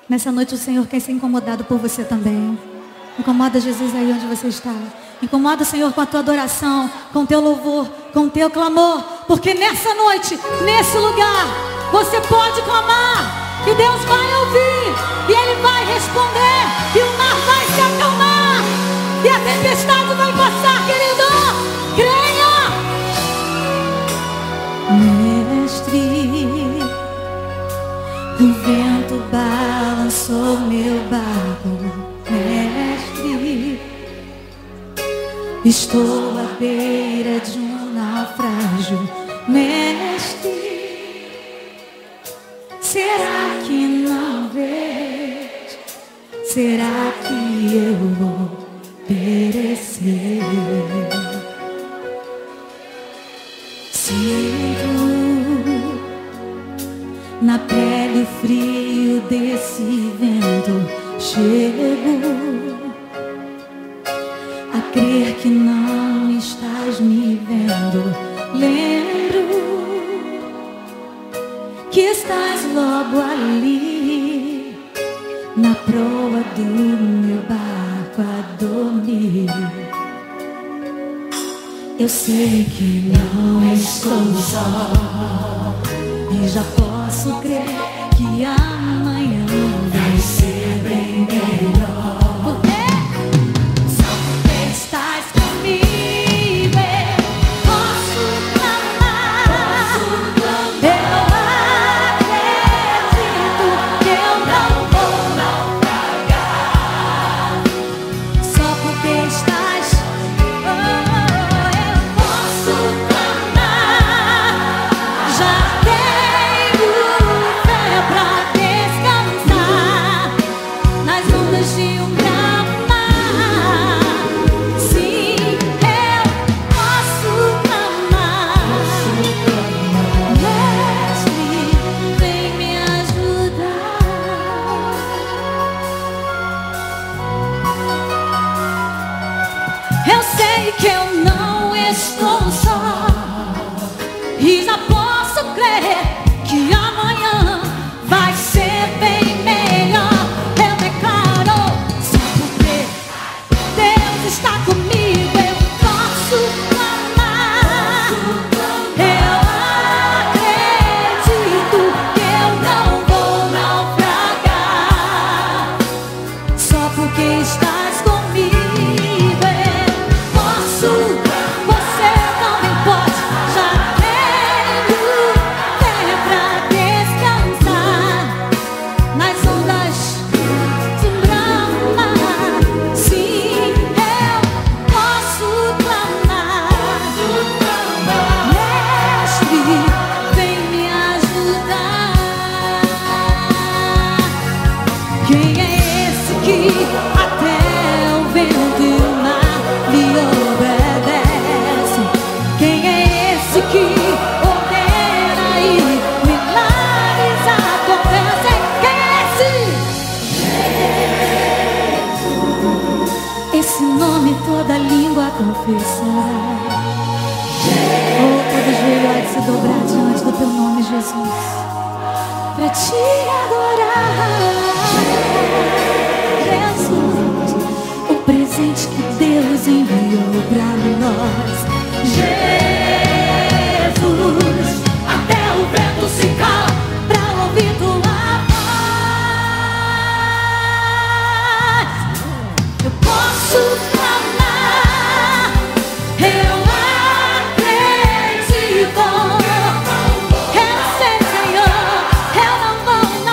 Nessa noite o Senhor quer ser incomodado por você também. Incomoda Jesus aí onde você está. Incomoda o Senhor com a tua adoração, com o teu louvor, com o teu clamor. Porque nessa noite, nesse lugar, você pode clamar. E Deus vai ouvir. E Ele vai responder. E o mar vai se acalmar. E a tempestade vai passar, querido. Creia. Mestre, o vento balançou meu barco. Mestre, estou à beira de um naufrágio. Mestre, será que não vês? Será que eu vou perecer? Sinto na pele o frio desse vento. Chego a crer que não estás me vendo. Lembro que estás logo ali, na proa do meu barco a dormir. Eu sei que não estou só, e já posso crer que amanhã vai ser bem melhor. Porque só porque estás comigo eu posso clamar. Eu acredito que eu não vou naufragar. Só porque estás, eu posso clamar. Já tenho fé pra descansar nas ondas de um grande mar. Sim, eu posso clamar. Mestre, vem me ajudar. Eu sei que eu não estou só, e já posso crer que amanhã vai ser bem melhor. Eu declaro, só porque Deus está comigo eu posso clamar. Eu acredito que eu não vou naufragar. Só porque estás comigo eu posso. Você também pode. Já tenho fé pra descansar nas ondas de um grande mar. Sim, eu posso clamar. Mestre, vem me ajudar. Quem é esse que até o vento e o mar lhe obedece? Quem é esse que ordena e milagres acontecem? Quem é esse? Esse nome toda língua confessar. Oh, todo joelho há de se dobrar diante do teu nome, Jesus, pra te adorar. Jesus, o presente que Deus enviou pra nós. Jesus, até o vento se cala pra ouvir tua voz. Eu posso clamar, eu acredito. Eu sei, Senhor, eu não vou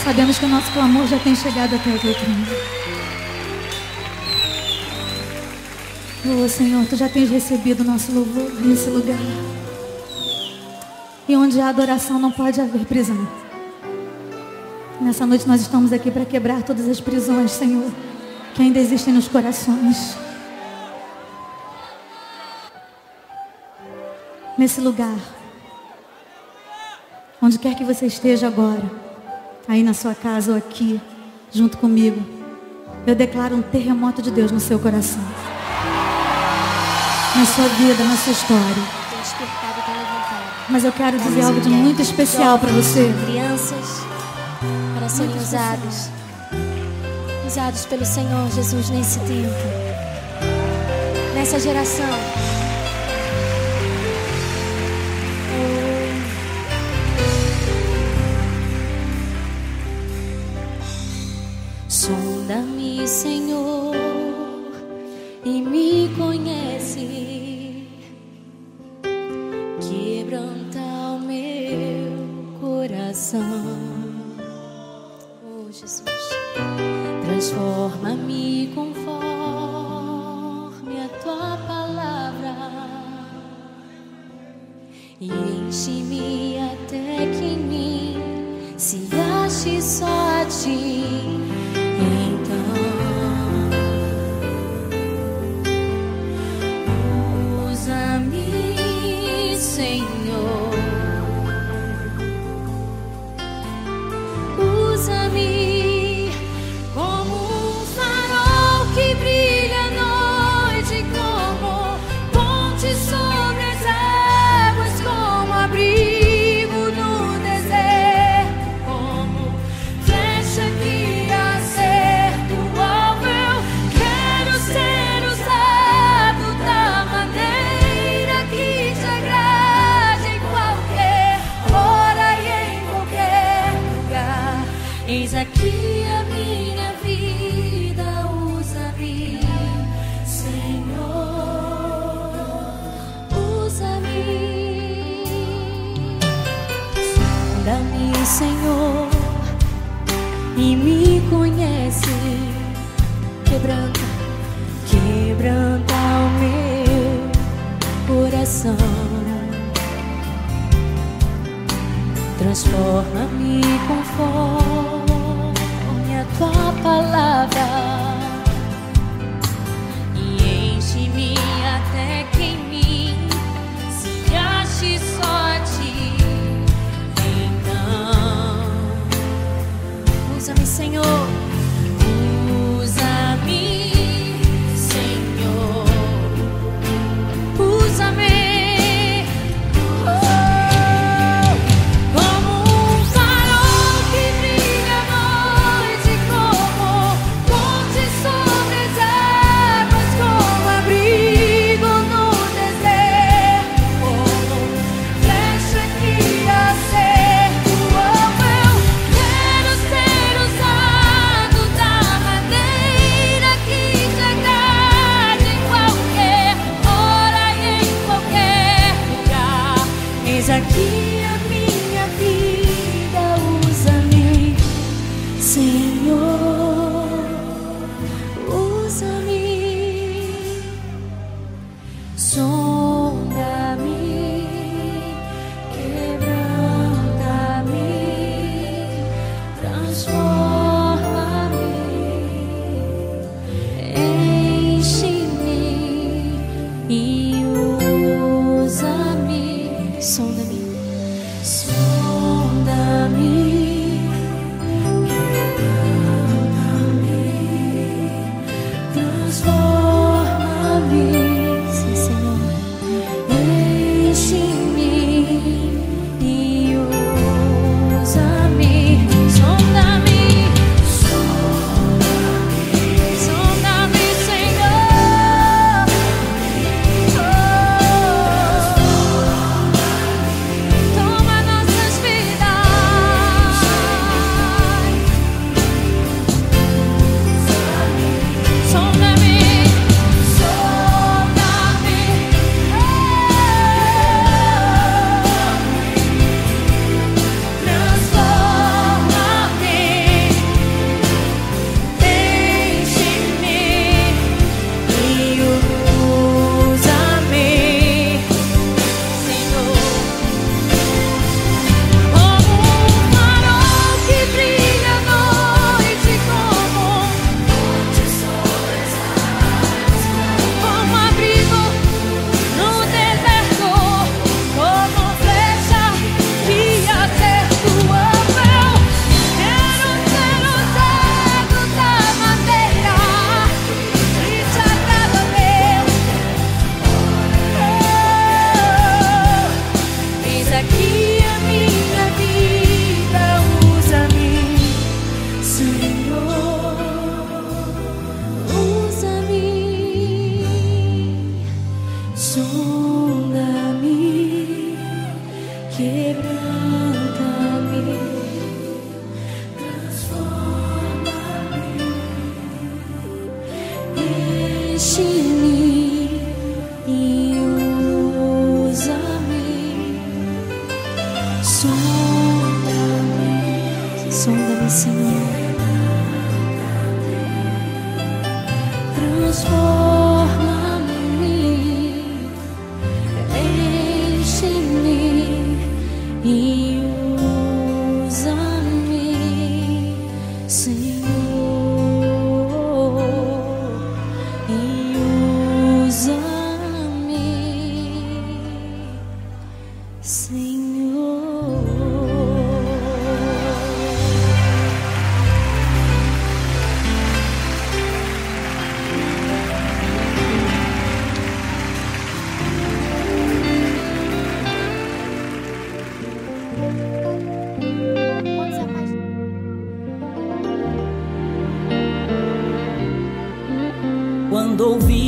sabemos que o nosso clamor já tem chegado até o teu trono. Oh, Senhor, tu já tens recebido o nosso louvor nesse lugar. E onde há adoração não pode haver prisão. Nessa noite nós estamos aqui para quebrar todas as prisões, Senhor, que ainda existem nos corações. Nesse lugar, onde quer que você esteja agora, aí na sua casa ou aqui, junto comigo, eu declaro um terremoto de Deus no seu coração, na sua vida, na sua história. Mas eu quero dizer algo de muito especial para você. Crianças, para serem usados pelo Senhor Jesus nesse tempo, nessa geração. Sonda-me, Senhor, e me conhece. Quebranta o meu coração. Oh, Jesus. Transforma-me conforme a tua palavra e enche-me até que em mim se ache só a ti. Então usa-me, Senhor, usa-me como um farol que brilha à noite, como ponte sobre as águas, como abrigo no deserto, como flecha que acerta o alvo. Eu quero ser usado da maneira que te agrade, em qualquer hora e em qualquer lugar. Eis aqui a minha vida, usa-me, Senhor, usa-me. Sonda-me, Senhor, e me conhece. Quebranta o meu coração. Transforma-me conforme a tua palavra e enche-me até que em mim se ache só a ti. Então usa-me, Senhor, usa-me, Senhor, usa-me. Como um farol que brilha à noite, como ponte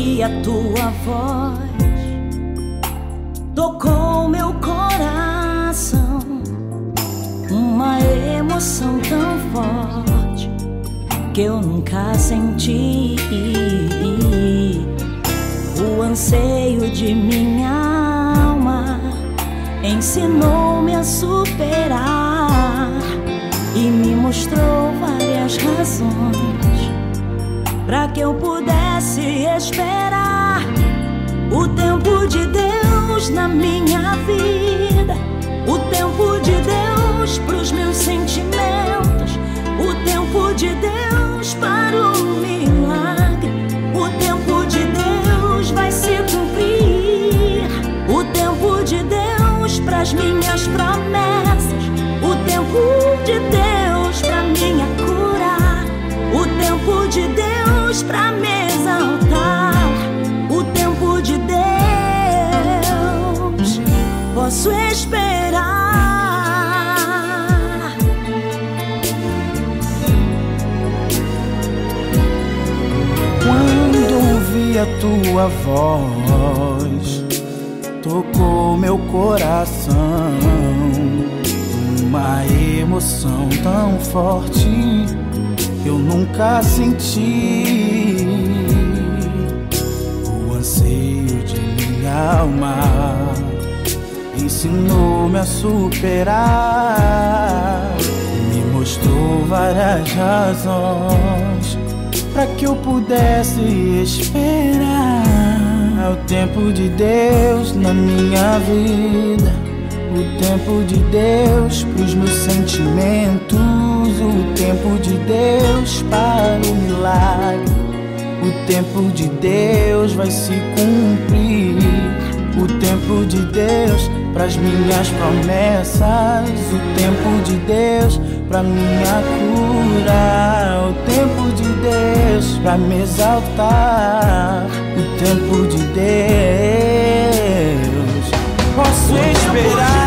ouvi a tua voz, tocou meu coração, uma emoção tão forte que eu nunca senti. O anseio de minha alma ensinou-me a superar e me mostrou várias razões para que eu pudesse esperar o tempo de Deus na minha vida, o tempo de Deus pros meus sentimentos, o tempo de Deus para o milagre, o tempo de Deus vai se cumprir, o tempo de Deus pras minhas promessas, o tempo de Deus pra minha cura, o tempo de Deus pra me exaltar, o tempo de Deus posso esperar. Quando ouvi a tua voz, tocou meu coração, uma emoção tão forte eu nunca senti. O anseio de minha alma ensinou-me a superar, me mostrou várias razões para que eu pudesse esperar o tempo de Deus na minha vida, o tempo de Deus pros meus sentimentos, o tempo de Deus para o milagre, o tempo de Deus vai se cumprir, o tempo de Deus pras minhas promessas, o tempo de Deus pra minha cura, o tempo de Deus pra me exaltar, o tempo de Deus posso esperar.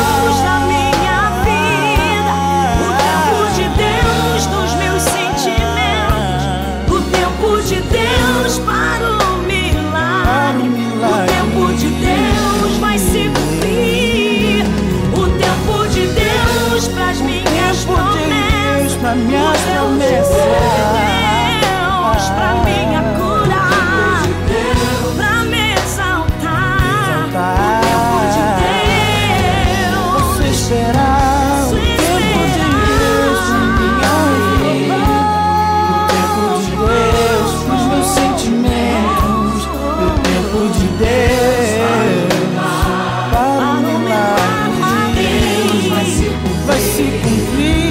Pra minhas promessas, Deus, pra minha cura, pra me exaltar, o tempo de Deus, posso esperar, o tempo de Deus na minha vida, o tempo de Deus pros meus sentimentos, o tempo de Deus para o milagre vai se cumprir.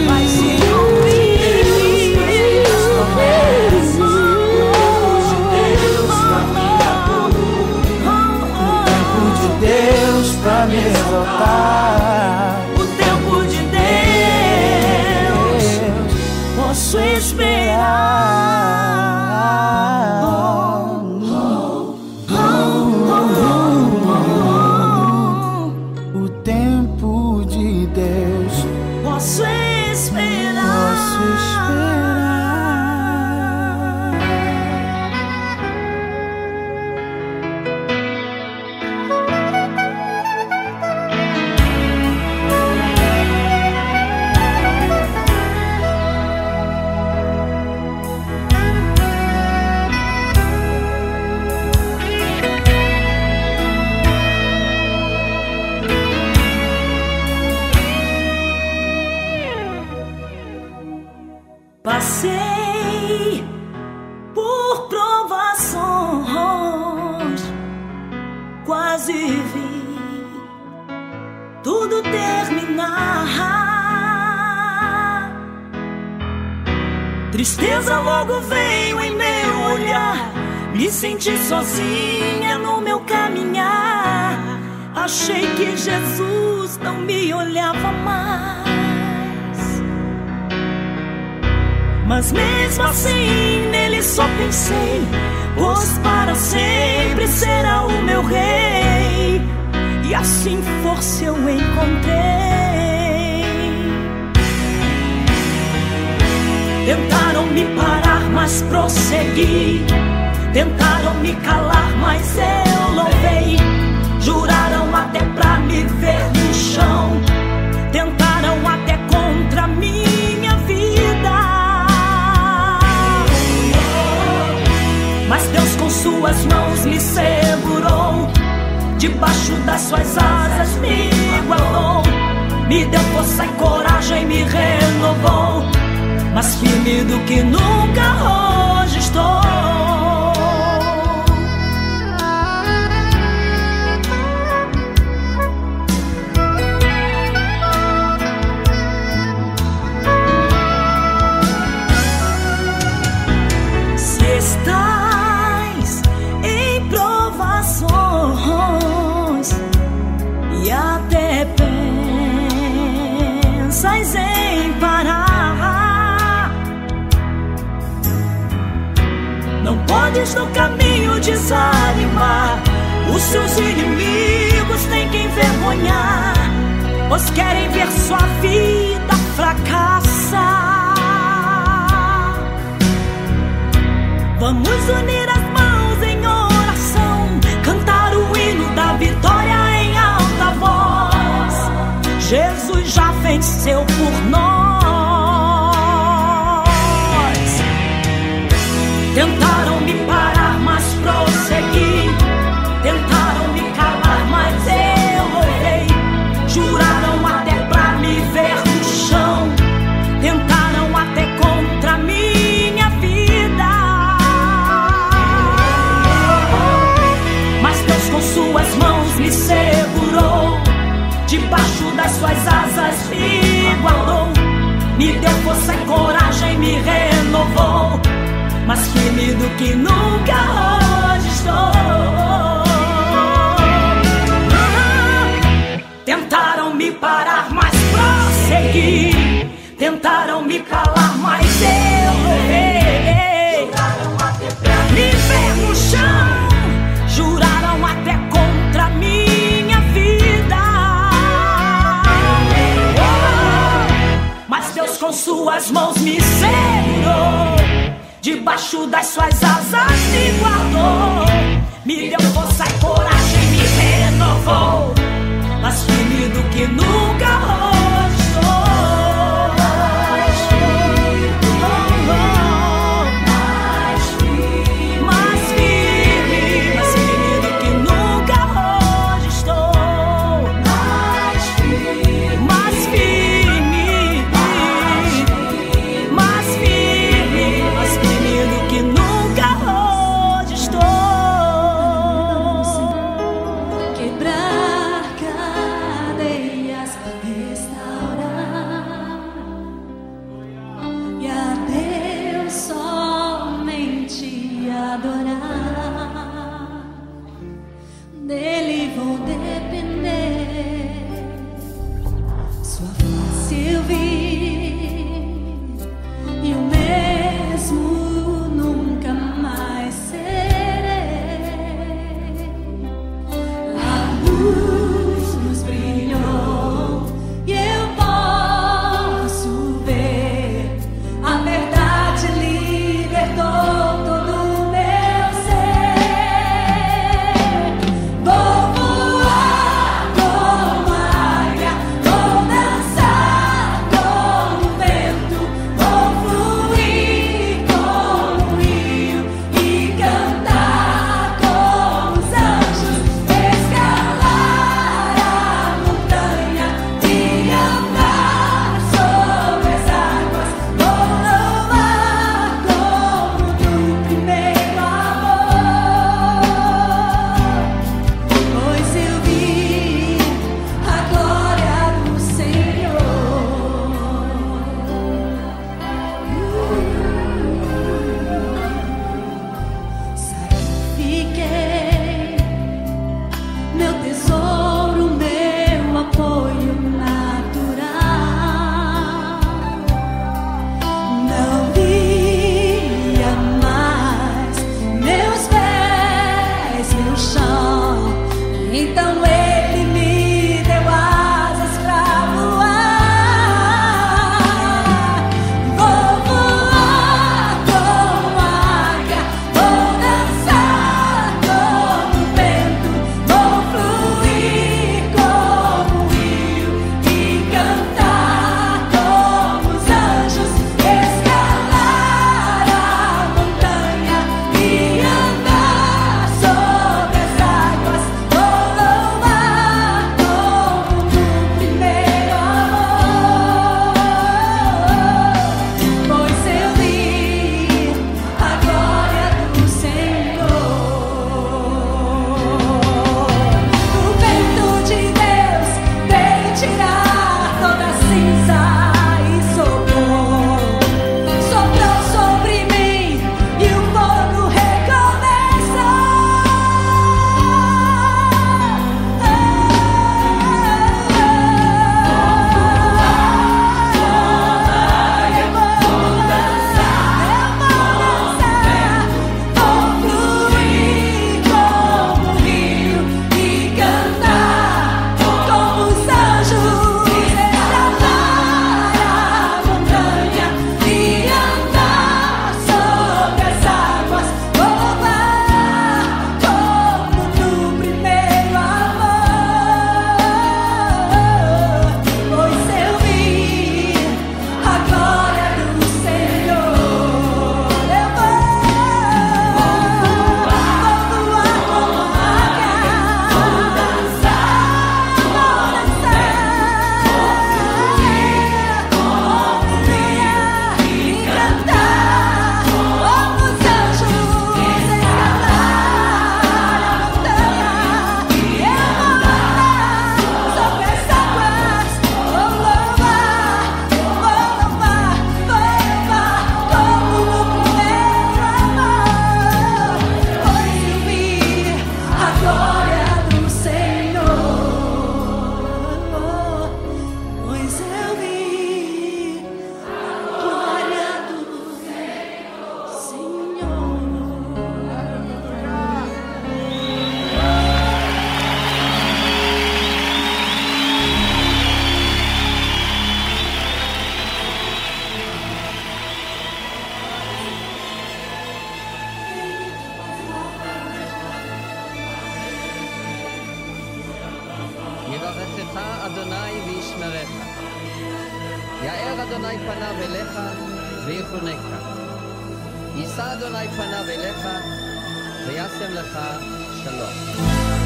Pra me exaltar, o tempo de Deus posso esperar. O tempo de Deus posso esperar. Posso esperar. Passei por provações, quase vi tudo terminar. Tristeza logo veio em meu olhar, me senti sozinha no meu caminhar. Achei que Jesus não me olhava mais, mas mesmo assim nele só pensei, pois para sempre será o meu rei. E assim força eu encontrei. Tentaram me parar, mas prossegui. Tentaram me calar, mas eu louvei. Juraram até pra me ver no chão. Tentaram até contra minha vida. Mas Deus com suas mãos me segurou. Debaixo das suas asas me guardou. Me deu força e coragem, me renovou. Mais firme do que nunca hoje estou. Se estás em provações e até pensas em parar, não podes no caminho desanimar. Os seus inimigos têm que envergonhar, pois querem ver sua vida fracassar. Vamos unir as mãos em oração, cantar o hino da vitória em alta voz. Jesus já venceu por nós. Tentaram me parar, mas prossegui. Tentaram me calar, mas eu louvei. Juraram até pra me ver no chão. Tentaram até contra minha vida. Mas Deus com suas mãos me segurou. Debaixo das suas asas me guardou. Me deu força e coragem, me renovou. Mais firme do que nunca hoje estou. Tentaram me parar, mas prossegui. Tentaram me calar, mas eu louvei. Me ver no chão. Juraram até contra minha vida. Mas Deus com suas mãos me segurou. Debaixo das suas asas me guardou. Me deu força e coragem, me renovou. Mais firme do que nunca hoje estou. Mais firme do que nunca hoje estou. Mais firme do que nunca hoje estou. Quebrar cadeias, restaurar, e a Deus somente adorar. Dele vou depender, sua face eu vi, e o mesmo nunca mais serei. A luz nos brilhou e eu posso ver. A verdade libertou todo o meu ser. Vou voar como águia, vou dançar como vento, vou fluir como rio e cantar como os anjos, escalar a montanha e andar sobre as águas. Vou louvar como do primeiro amor, pois eu vi a glória do Senhor. Sacrifiquei meu tesouro, meu apoio natural. Não via mais meus pés no chão. Então Ele me deu asas pra voar. Vou voar como águia, vou dançar יברכך אדוני וישמרך. יאר אדוני פניו אליך ויחונקה. יישא אדוני פניו אליך וישם לך שלום.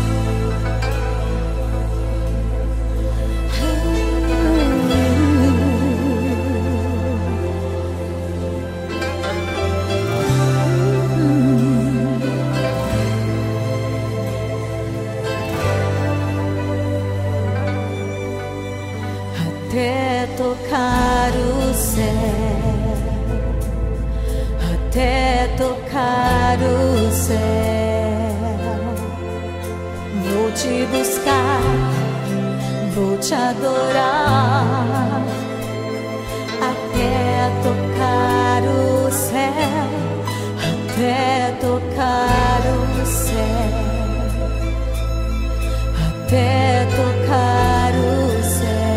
Até tocar o céu, até tocar o céu, vou te buscar, vou te adorar, até tocar o céu, até tocar o céu, até tocar o céu.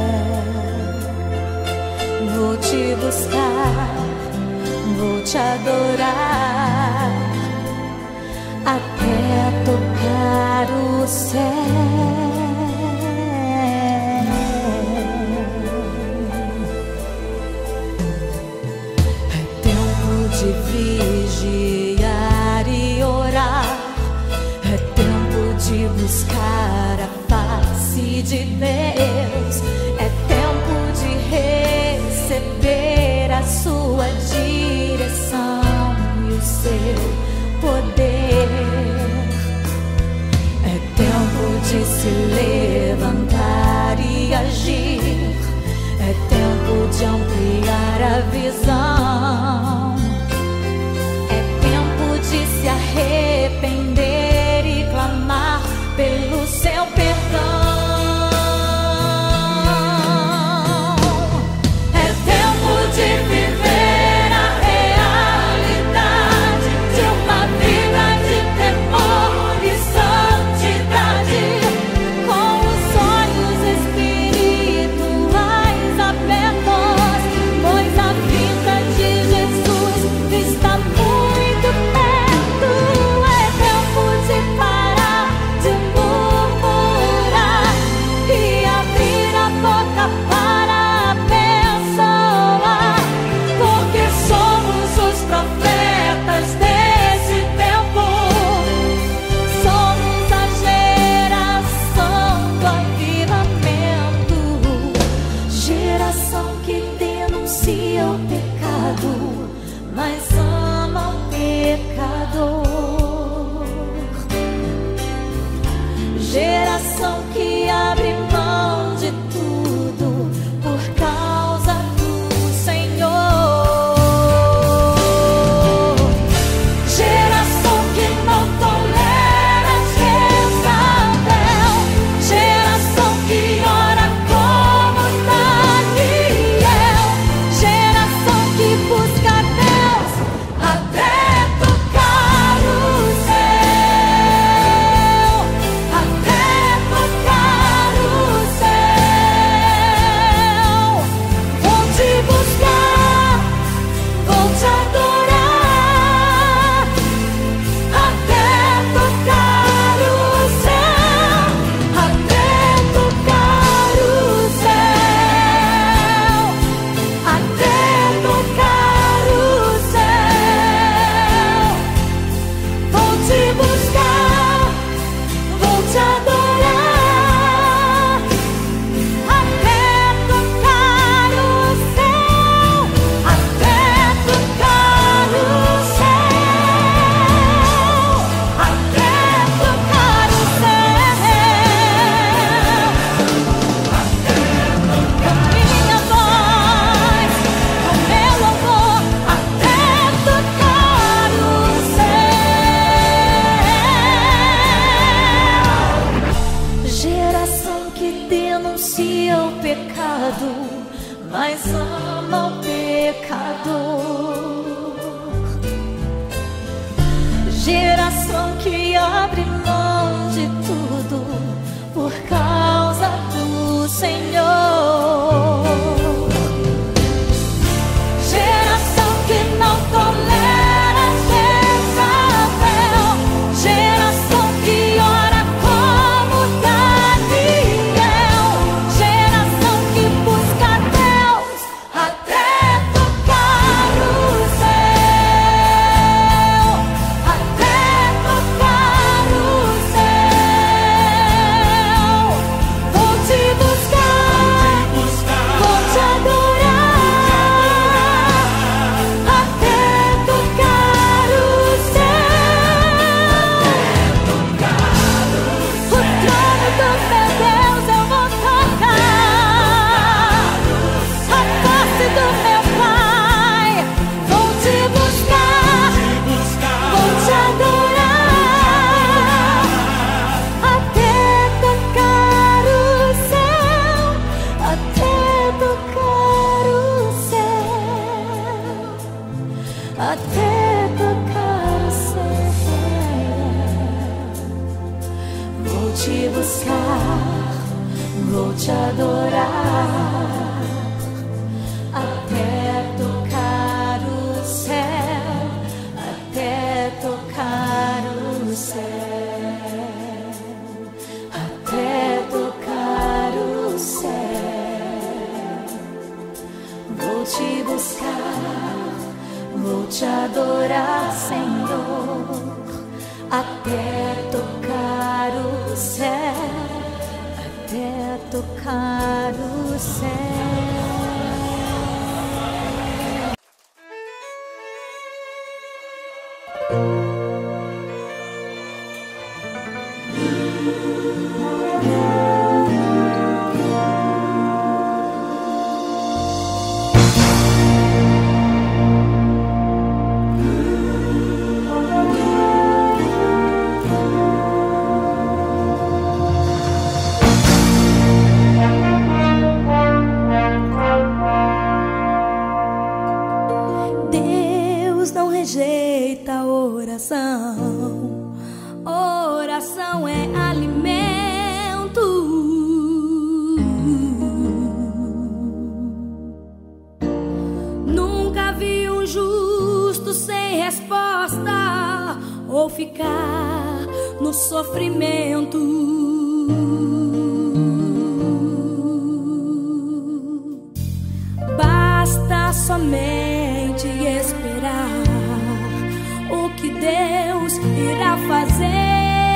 Vou te buscar, vou te adorar, até tocar o céu. É tempo de vigiar e orar, é tempo de buscar a face de Deus, é tempo de receber a sua direção e o seu poder. É tempo de se levantar e agir, é tempo de ampliar a visão, é tempo de se arrepender e clamar pelo seu perdão. Geração que abre mão de tudo por causa do Senhor. Geração que não tolera Jezabel, geração que ora como Daniel, geração que busca Deus até tocar o céu, até tocar o céu. Vou te buscar, vou te adorar, até tocar o céu, até tocar o céu, até tocar o céu. Vou te buscar, vou te adorar, até tocar o céu, até tocar o céu, até tocar o céu. Com minha voz, com meu louvor, até tocar o céu. Geração que denuncia o pecado, mas ama o pecador. Geração que abre mão de tudo por causa do Senhor. Geração que não tolera Jezabel, geração que ora como Daniel, te buscar, vou te adorar, até tocar o céu, até tocar o céu, até tocar o céu. Vou te buscar, vou te adorar, Senhor, até tocar o céu, até tocar o céu. Oração é alimento. Nunca vi um justo sem resposta ou ficar no sofrimento. Basta somente esperar o que Deus irá fazer.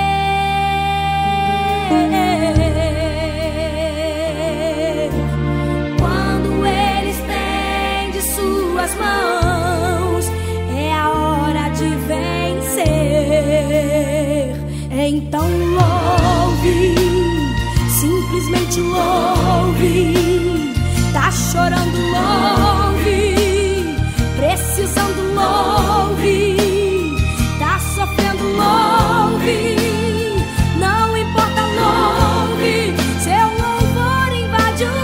Quando Ele estende suas mãos, é a hora de vencer. Então louve, simplesmente louve. Tá chorando, louve. Precisando, louve. Louve, não importa, louve. Seu louvor invade o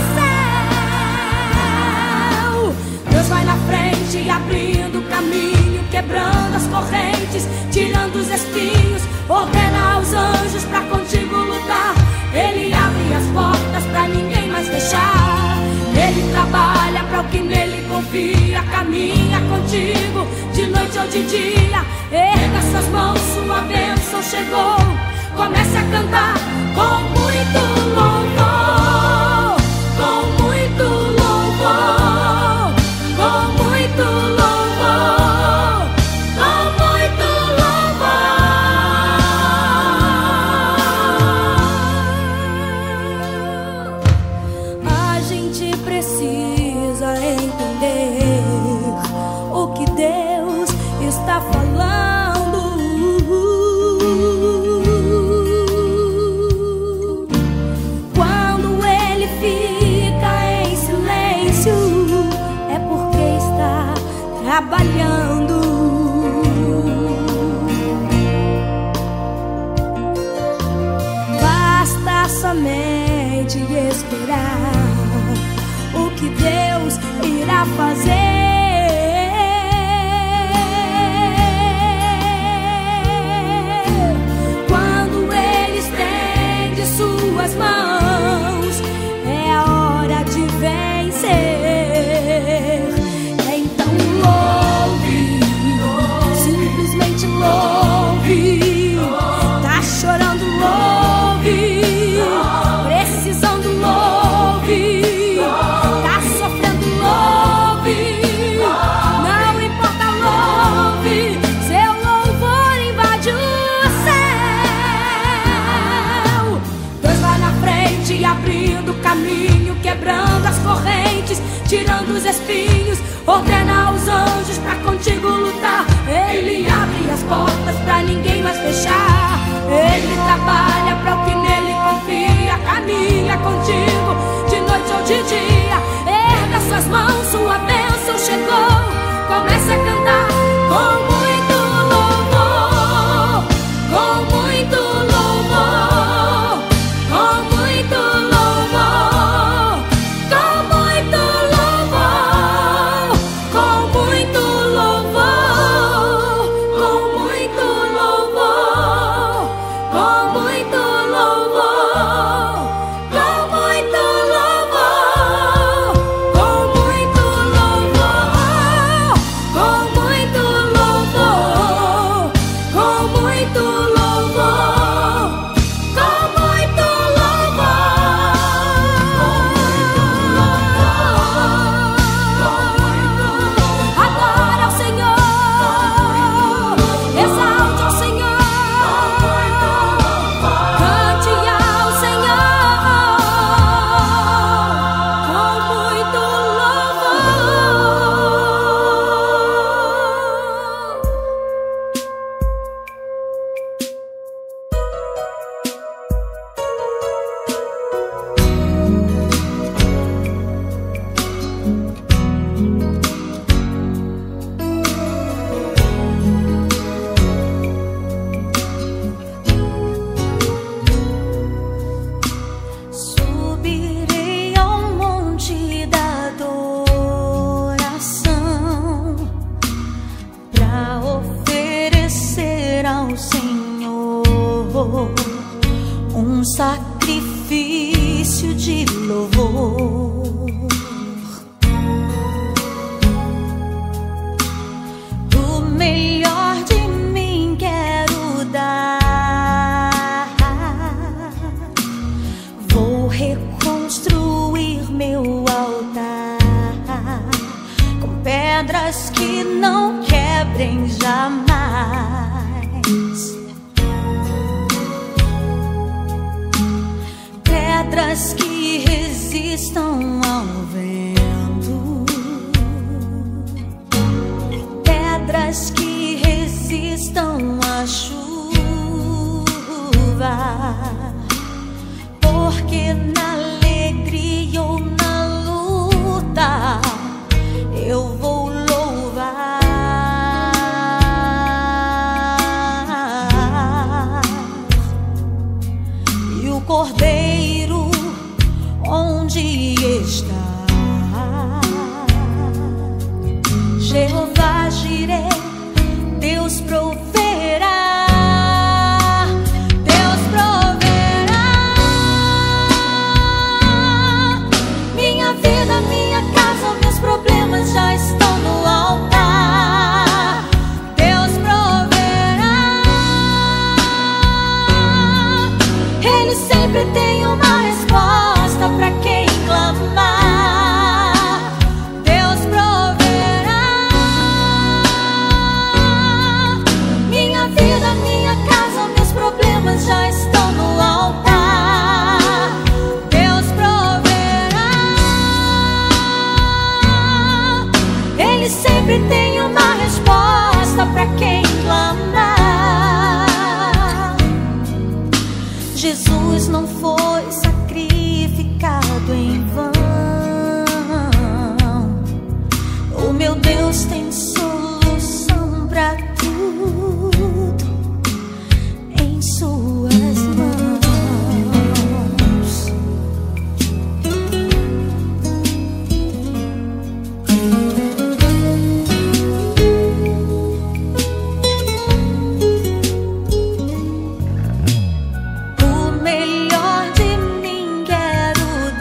céu. Deus vai na frente, abrindo o caminho, quebrando as correntes, tirando os espinhos. Ordena aos anjos pra contigo lutar. Ele abre as portas pra ninguém mais fechar. Ele trabalha pra o que nele confia. Caminha contigo de noite ou de dia. Erga suas mãos, sua bênção chegou. Comece a cantar com muito louvor, com muito louvor, com muito louvor, com muito louvor. A gente precisa entender o que Deus está falando. Quando Ele fica em silêncio, é porque está trabalhando. Basta somente esperar o que Deus irá fazer. Suas mãos, é a hora de vencer. Então louve, simplesmente louve. Tá chorando, louve. Precisando, louve. Tá sofrendo, louve. Não importa, louve. Seu louvor invade o abrindo o caminho, quebrando as correntes, tirando os espinhos. Ordena aos anjos pra contigo lutar. Ele abre as portas pra ninguém mais fechar. Ele trabalha pra o que nele confia. Caminha contigo de noite ou de dia. Erga suas mãos, sua bênção chegou. Comece a cantar com muito louvor, com muito louvor, com muito louvor, com muito louvor, com muito louvor. um sacrifício de louvor. O melhor de mim quero dar. Vou reconstruir meu altar com pedras que não quebrem jamais. Pedras que resistam ao vento, pedras que resistam à chuva, porque na alegria ou na luta eu vou louvar. E o Cordeiro onde está? Jeová Jireh, Deus proverá, Deus proverá. Minha vida, minha casa, meus problemas já estão no altar. Deus proverá. Ele sempre tem uma resposta para quem clamar. Deus proverá. Minha vida, minha casa, meus problemas já estão no altar. Deus proverá. Ele sempre tem uma resposta para quem clamar. Jesus não foi sacrificado em vão. O meu Deus tem solução para tudo em suas mãos. O melhor de mim quero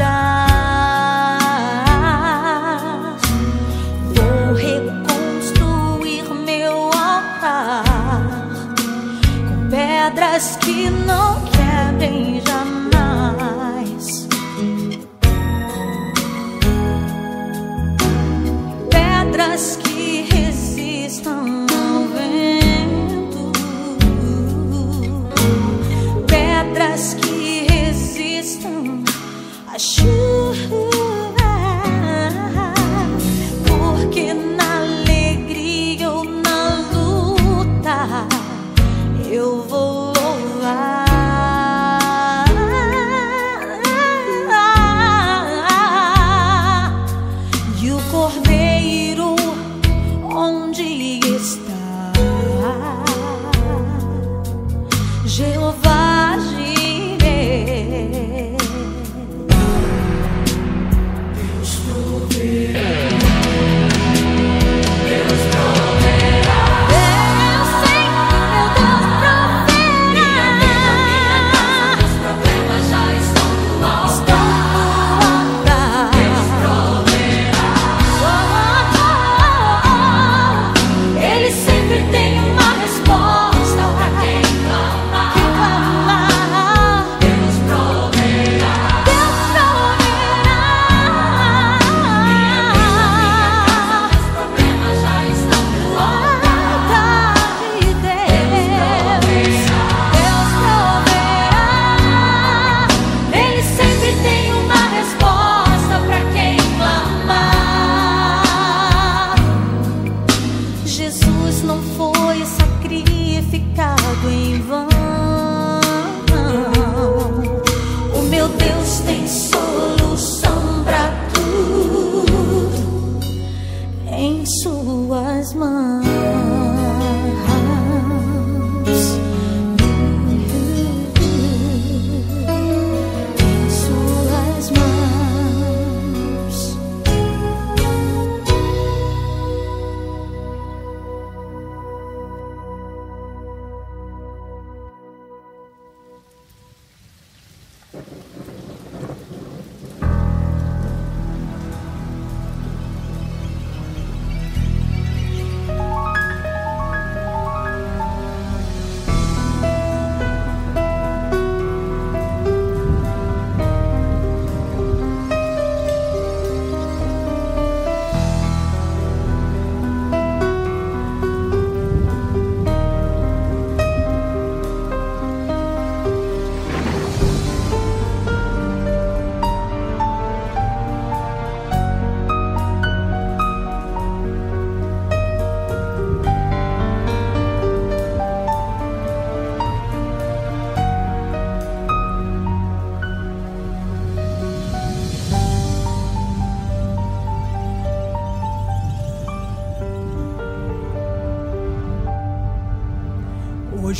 dar. Vou reconstruir meu altar com pedras que não quebrem jamais. Pedras que resistam ao vento, pedras que resistam à chuva, porque na alegria ou na luta eu vou louvar.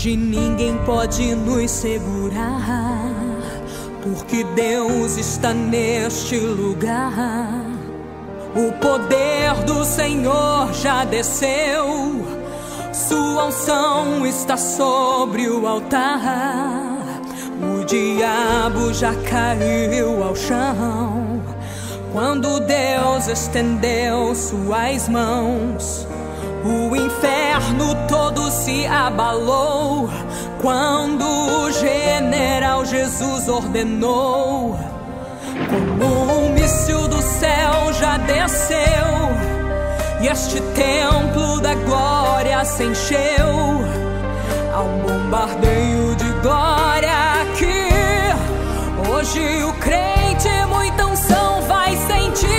Hoje ninguém pode nos segurar, porque Deus está neste lugar. O poder do Senhor já desceu, sua unção está sobre o altar. O diabo já caiu ao chão quando Deus estendeu suas mãos. O inferno todo se abalou quando o general Jesus ordenou. Como um míssil do céu já desceu, e este templo da glória se encheu. Há um bombardeio de glória aqui. Hoje o crente muita unção vai sentir.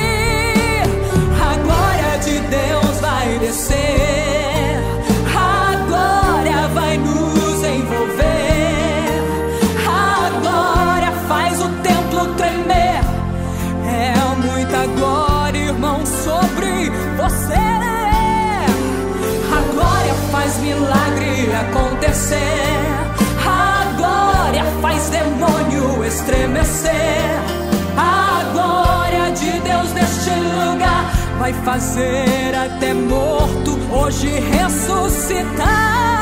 A glória de Deus vai descer, a glória vai nos envolver. A glória faz o templo tremer. É muita glória, irmão, sobre você. A glória faz milagre acontecer. A glória faz demônio estremecer. A glória de Deus neste lugar vai fazer até morto hoje ressuscitar.